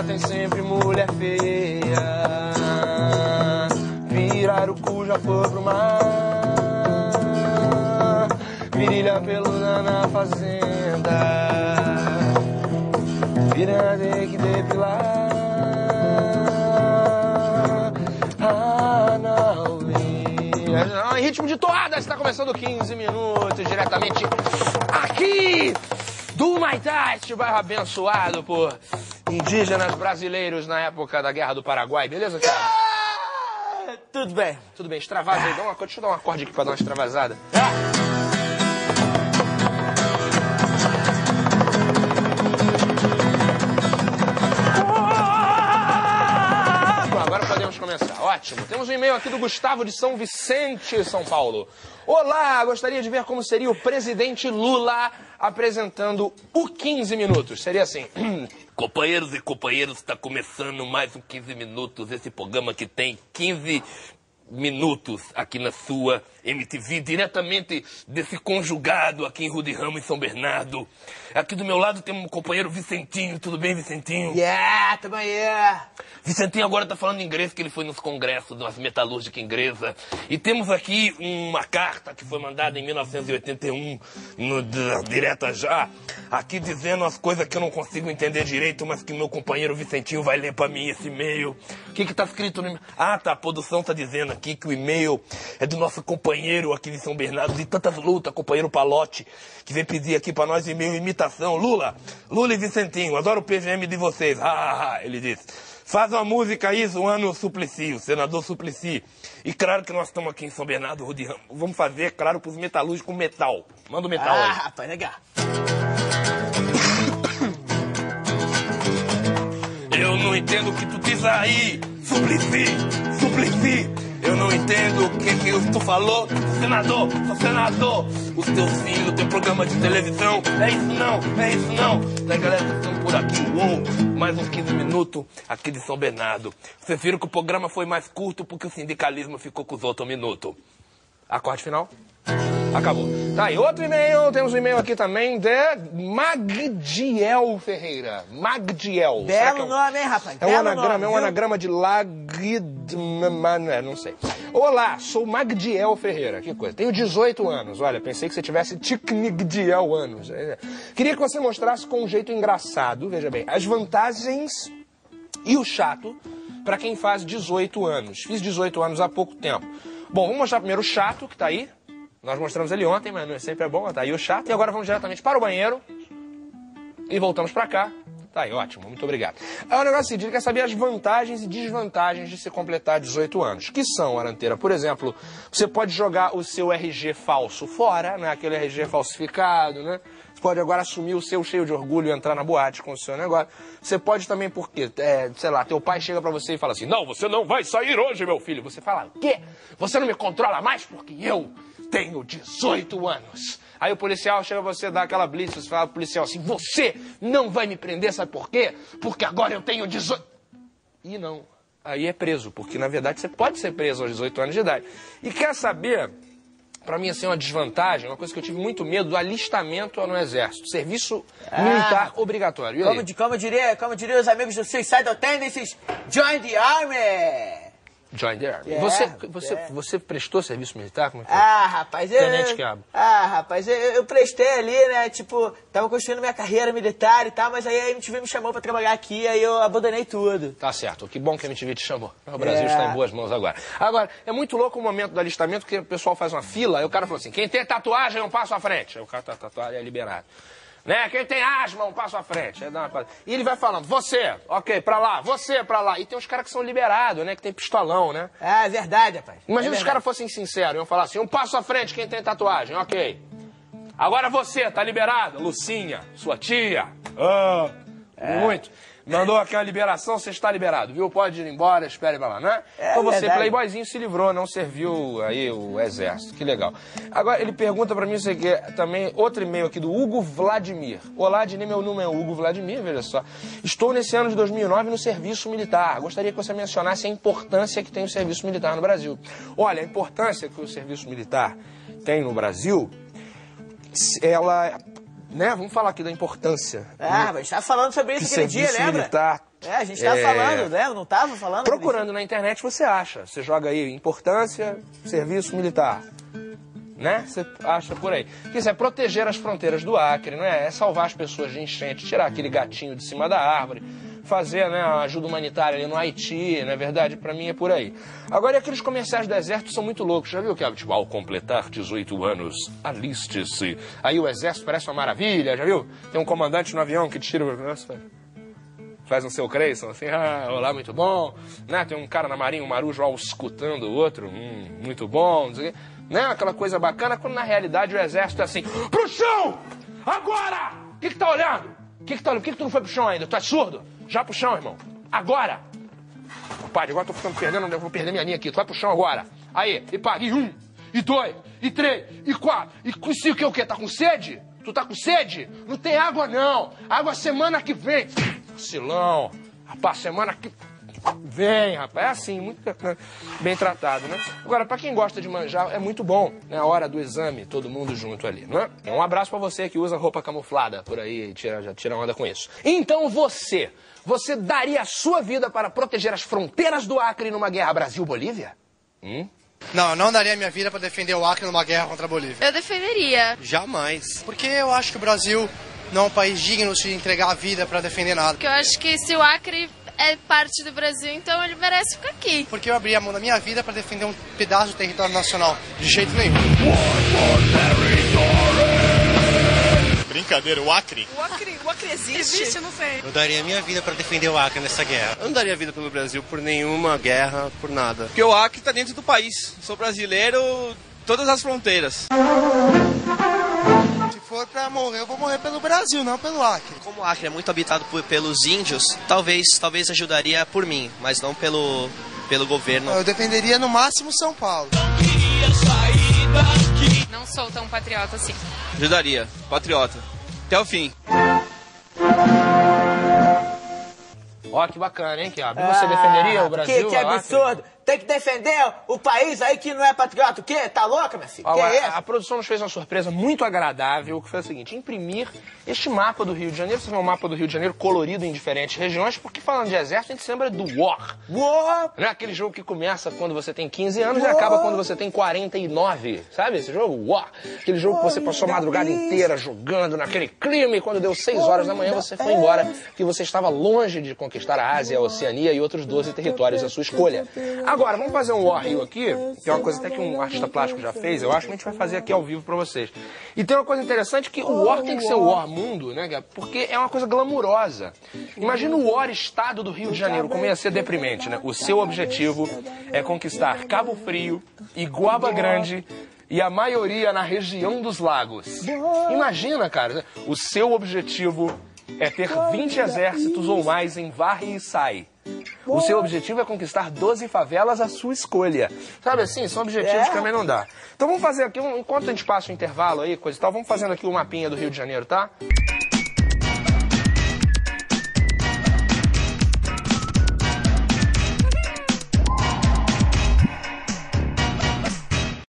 lá tem sempre mulher feia. Pirarucu já foi pro mar. Virilha peluda na fazenda. Piranha tem que depilar. Em ritmo de toada, está começando 15 minutos, diretamente aqui do Maitá, este bairro abençoado por indígenas brasileiros na época da Guerra do Paraguai, beleza, cara? Tudo bem. Tudo bem, extravasa aí, deixa eu dar um acorde aqui pra dar uma extravasada. Agora podemos começar. Ótimo. Temos um e-mail aqui do Gustavo de São Vicente, São Paulo. Olá, gostaria de ver como seria o presidente Lula apresentando o 15 minutos. Seria assim. Companheiros e companheiros, está começando mais um 15 minutos. Esse programa que tem 15 minutos aqui na sua MTV, diretamente desse conjugado aqui em Rude Ramos, em São Bernardo. Aqui do meu lado tem um companheiro Vicentinho. Tudo bem, Vicentinho? Yeah, tamo aí. Vicentinho agora tá falando inglês, que ele foi nos congressos das metalúrgica inglesa. E temos aqui uma carta que foi mandada em 1981, direta já, aqui dizendo as coisas que eu não consigo entender direito, mas que meu companheiro Vicentinho vai ler pra mim esse e-mail. O que tá escrito no e-mail? Ah, tá, a produção tá dizendo aqui que o e-mail é do nosso companheiro aqui de São Bernardo, de tantas lutas, companheiro Palote, que vem pedir aqui pra nós e-mail imitação. Lula e Vicentinho, adoro o PGM de vocês. Ele disse. Faz uma música aí zoando o Suplicy, o senador Suplicy. E claro que nós estamos aqui em São Bernardo, Rude Ramos. Vamos fazer, claro, pros metalúrgicos metal. Manda o metal aí. Rapaz, legal. Eu não entendo o que tu diz aí, Suplicy. Eu não entendo o que tu falou, senador, sou senador. Os teus filhos têm programa de televisão. É isso não. Daí, galera, estamos por aqui, mais uns 15 minutos aqui de São Bernardo. Vocês viram que o programa foi mais curto porque o sindicalismo ficou com os outros minutos. Acorde final? Acabou. Tá aí, outro e-mail. Temos um e-mail aqui também de Magdiel Ferreira. Magdiel. Belo nome, hein, rapaz? É um anagrama de não sei. Olá, sou Magdiel Ferreira. Que coisa. Tenho 18 anos. Olha, pensei que você tivesse Ticnigdiel anos. Queria que você mostrasse com um jeito engraçado, veja bem, as vantagens e o chato para quem faz 18 anos. Fiz 18 anos há pouco tempo. Bom, vamos mostrar primeiro o chato, que tá aí. Nós mostramos ele ontem, mas não sempre é bom. Tá aí o chato. E agora vamos diretamente para o banheiro. E voltamos para cá. Tá aí, ótimo. Muito obrigado. É um negócio assim, ele quer saber as vantagens e desvantagens de se completar 18 anos. Que são, Aranteira? Por exemplo, você pode jogar o seu RG falso fora, né? Aquele RG falsificado, né? Você pode agora assumir o seu cheio de orgulho e entrar na boate com o seu negócio. Você pode também, porque, sei lá, teu pai chega pra você e fala assim, não, você não vai sair hoje, meu filho. Você fala, o quê? Você não me controla mais porque eu tenho 18 anos. Aí o policial chega pra você, dá aquela blitz, você fala pro policial assim, você não vai me prender, sabe por quê? Porque agora eu tenho 18... E não, aí é preso, porque na verdade você pode ser preso aos 18 anos de idade. E quer saber, pra mim assim, uma desvantagem, uma coisa que eu tive muito medo, do alistamento no exército, serviço militar obrigatório. E aí? Como diria os amigos do Suicidal Tendencies, join the army! Join the Army. Yeah, você prestou serviço militar? Como é que rapaz, Tenente Quiabo. Eu prestei ali, né, tipo, tava construindo minha carreira militar e tal, mas aí a MTV me chamou pra trabalhar aqui, aí eu abandonei tudo. Tá certo, que bom que a MTV te chamou. O Brasil está em boas mãos agora. Agora, é muito louco o momento do alistamento, que o pessoal faz uma fila, aí o cara falou assim, quem tem tatuagem, um passo à frente. Aí o cara tá tatuado e é liberado. Né? Quem tem asma, um passo à frente. E ele vai falando, você, ok, pra lá, você, pra lá. E tem uns caras que são liberados, né? Que tem pistolão, né? É verdade, rapaz. Imagina se os caras fossem sinceros, iam falar assim, um passo à frente, quem tem tatuagem, ok. Agora você, tá liberado? Lucinha, sua tia. Muito. Mandou aquela liberação, você está liberado, viu? Pode ir embora, espere pra lá, né? Então você, verdade. Playboyzinho, se livrou, não serviu aí o exército. Que legal. Agora, ele pergunta pra mim, isso aqui, também, outro e-mail aqui do Hugo Vladimir. Olá, Dini, meu nome é Hugo Vladimir, veja só. Estou nesse ano de 2009 no serviço militar. Gostaria que você mencionasse a importância que tem o serviço militar no Brasil. Olha, a importância que o serviço militar tem no Brasil, ela... Né? Vamos falar aqui da importância. Mas a gente estava falando sobre isso aquele dia, lembra? Militar É, a gente tava falando, né? Eu não tava falando. Procurando na internet você acha. Você joga aí importância, serviço militar. Né? Você acha por aí. Isso é proteger as fronteiras do Acre, não é? É salvar as pessoas de enchente, tirar aquele gatinho de cima da árvore, fazer, né, a ajuda humanitária ali no Haiti, não é verdade? Pra mim é por aí. Agora, e aqueles comerciais do exército são muito loucos. Já viu que tipo, ao completar 18 anos, aliste-se. Aí o exército parece uma maravilha, já viu? Tem um comandante no avião que tira... Nossa, faz um seu Creyson, assim, olá, muito bom. Né? Tem um cara na marinha, um marujo, escutando o outro, muito bom, não sei o quê. Né? Aquela coisa bacana, quando na realidade o exército é assim, pro chão! Agora! O que tá olhando? O que tá olhando? Por que tu não foi pro chão ainda? Tu é surdo? Já pro chão, irmão. Agora! Padre, agora tô ficando perdendo, eu vou perder minha linha aqui. Tu vai pro chão agora. Aí, e paga. E 1, e 2, e 3, e 4, e 5, o quê? Tá com sede? Tu tá com sede? Não tem água, não. Água semana que vem. Vacilão. Rapaz, semana que vem, rapaz. É assim, muito bem tratado, né? Agora, pra quem gosta de manjar, é muito bom, né? A hora do exame, todo mundo junto ali, não é? Um abraço pra você que usa roupa camuflada por aí, já tira onda com isso. Então você daria a sua vida para proteger as fronteiras do Acre numa guerra Brasil-Bolívia? Não, eu não daria minha vida para defender o Acre numa guerra contra a Bolívia. Eu defenderia. Jamais. Porque eu acho que o Brasil não é um país digno de entregar a vida para defender nada. Porque eu acho que se o Acre é parte do Brasil, então ele merece ficar aqui. Porque eu abri a mão da minha vida para defender um pedaço do território nacional. De jeito nenhum. Brincadeira, o Acre? O Acre existe? Existe, eu não sei. Eu daria minha vida para defender o Acre nessa guerra. Eu não daria vida pelo Brasil por nenhuma guerra, por nada. Porque o Acre tá dentro do país. Sou brasileiro, todas as fronteiras. Se for pra morrer, eu vou morrer pelo Brasil, não pelo Acre. Como o Acre é muito habitado pelos índios, talvez ajudaria por mim, mas não pelo governo. Eu defenderia no máximo São Paulo. Não sou tão patriota assim. Ajudaria, patriota. Até o fim. Ó, que bacana, hein, Kiab? Você defenderia o Brasil? Que absurdo! Tem que defender o país aí que não é patriota. O quê? Tá louca, minha filha? Agora, Que é isso? a produção nos fez uma surpresa muito agradável, que foi o seguinte: imprimir este mapa do Rio de Janeiro. Você vê um mapa do Rio de Janeiro colorido em diferentes regiões, porque falando de exército, a gente se lembra do War. War! Não é aquele jogo que começa quando você tem 15 anos e acaba quando você tem 49. Sabe esse jogo? War. Aquele jogo que você passou a madrugada inteira jogando naquele clima e quando deu 6 horas da manhã você foi embora, porque você estava longe de conquistar a Ásia, a Oceania e outros 12 territórios à sua escolha. Agora, vamos fazer um War Rio aqui, que é uma coisa até que um artista plástico já fez, eu acho que a gente vai fazer aqui ao vivo pra vocês. E tem uma coisa interessante que o War tem que ser o War Mundo, né, porque é uma coisa glamurosa. Imagina o War Estado do Rio de Janeiro, como ia ser deprimente, né? O seu objetivo é conquistar Cabo Frio, Iguaba Grande e a maioria na região dos lagos. Imagina, cara, o seu objetivo é ter 20 exércitos ou mais em Varre e Sai. O seu objetivo é conquistar 12 favelas à sua escolha. Sabe assim? São objetivos que também não dá. Então vamos fazer aqui, enquanto a gente passa o intervalo aí, coisa e tal, vamos fazendo aqui o mapinha do Rio de Janeiro, tá?